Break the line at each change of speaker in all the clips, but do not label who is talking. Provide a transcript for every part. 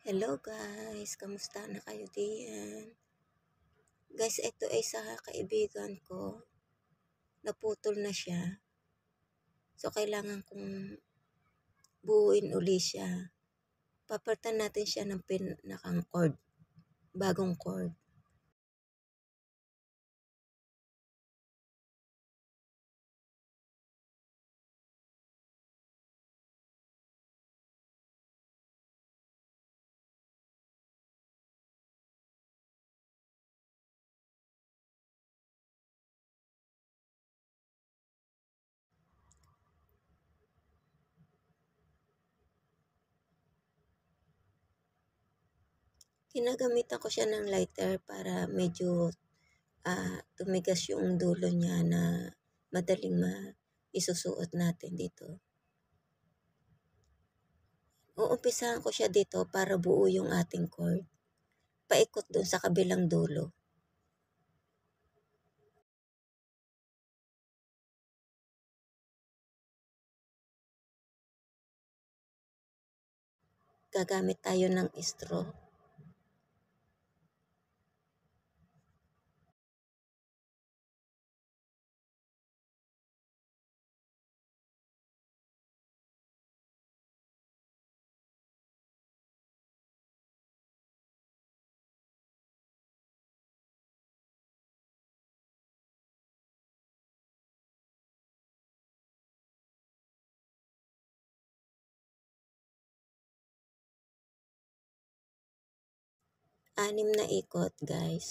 Hello guys, kamusta na kayo diyan? Guys, ito ay sa kaibigan ko, naputol na siya. So, kailangan kong buuin uli siya. Papalitan natin siya ng pinakang cord, bagong cord. Ginagamitan ko siya ng lighter para medyo tumigas yung dulo niya na madaling isusuot natin dito. Uumpisahan ko siya dito para buo yung ating cord. Paikot dun sa kabilang dulo. Gagamit tayo ng straw. Anim na ikot, guys.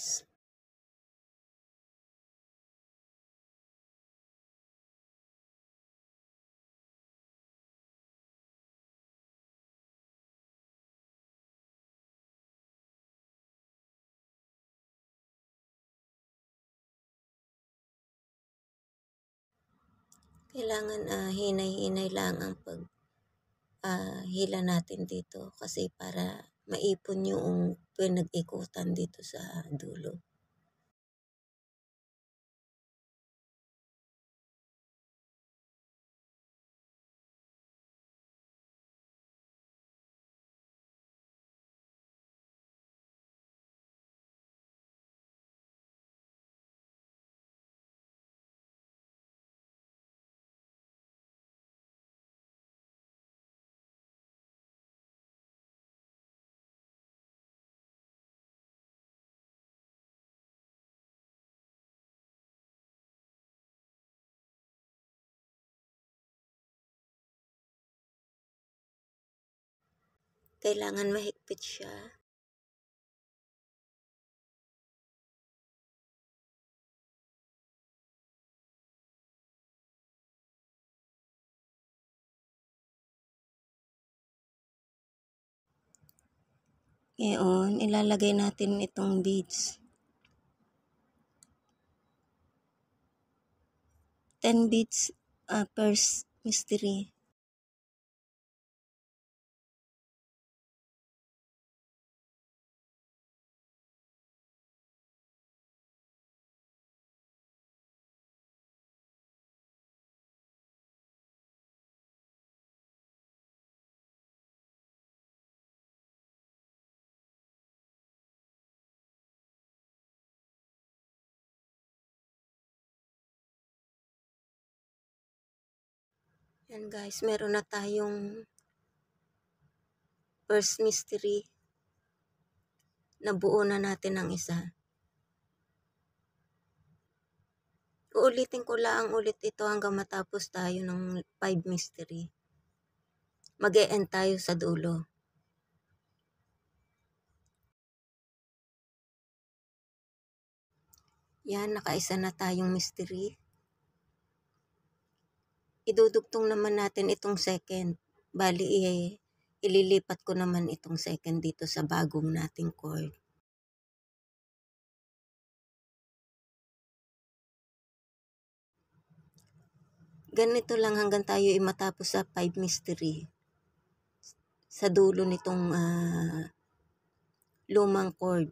Kailangan hinay-hinay lang ang hila natin dito kasi para maipon yung pinag-ikutan dito sa dulo. Kailangan mahigpit siya. Ngayon, ilalagay natin itong beads. 10 beads per mystery. Yan guys, meron na tayong first mystery. Nabuo na natin ang isa. Uulitin ko lang ulit ito hanggang matapos tayo ng 5 mystery. Mag-e-end tayo sa dulo. Yan, nakaisa na tayong mystery. Idudugtong naman natin itong second. Bali, ililipat ko naman itong second dito sa bagong nating cord. Ganito lang hanggang tayo matapos sa 5 mystery. Sa dulo nitong lumang cord.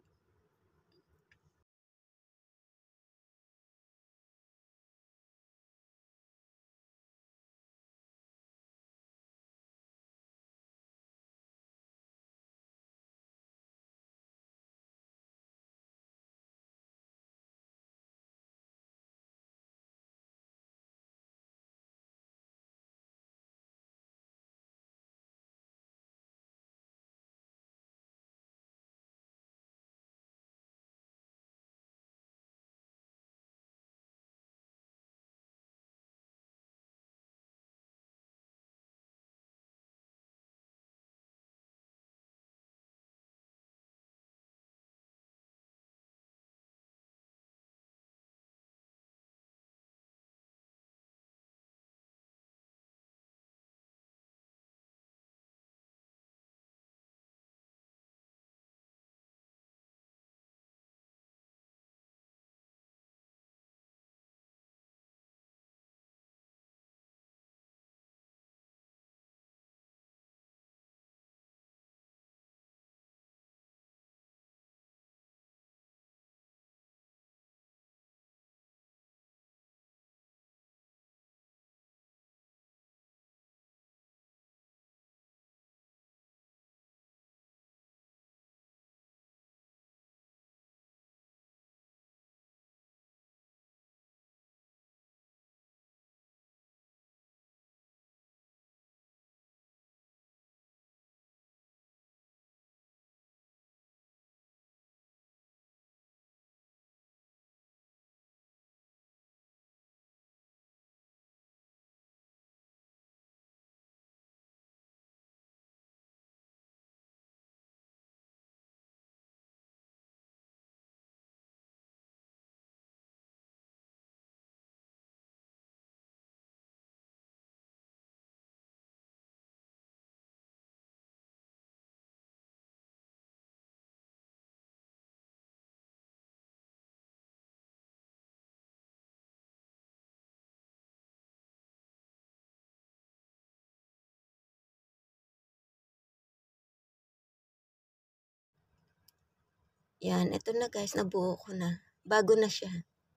Yan, eto na guys, nabuo ko na. Bago na siya.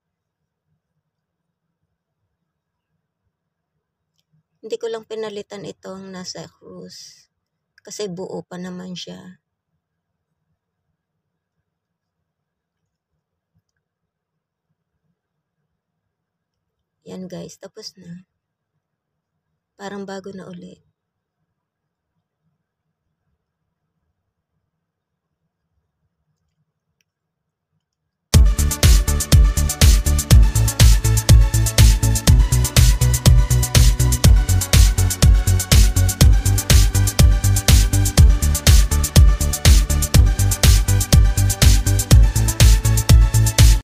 Hindi ko lang pinalitan itong nasa cruise. Kasi buo pa naman siya. Yan guys, tapos na. Parang bago na ulit.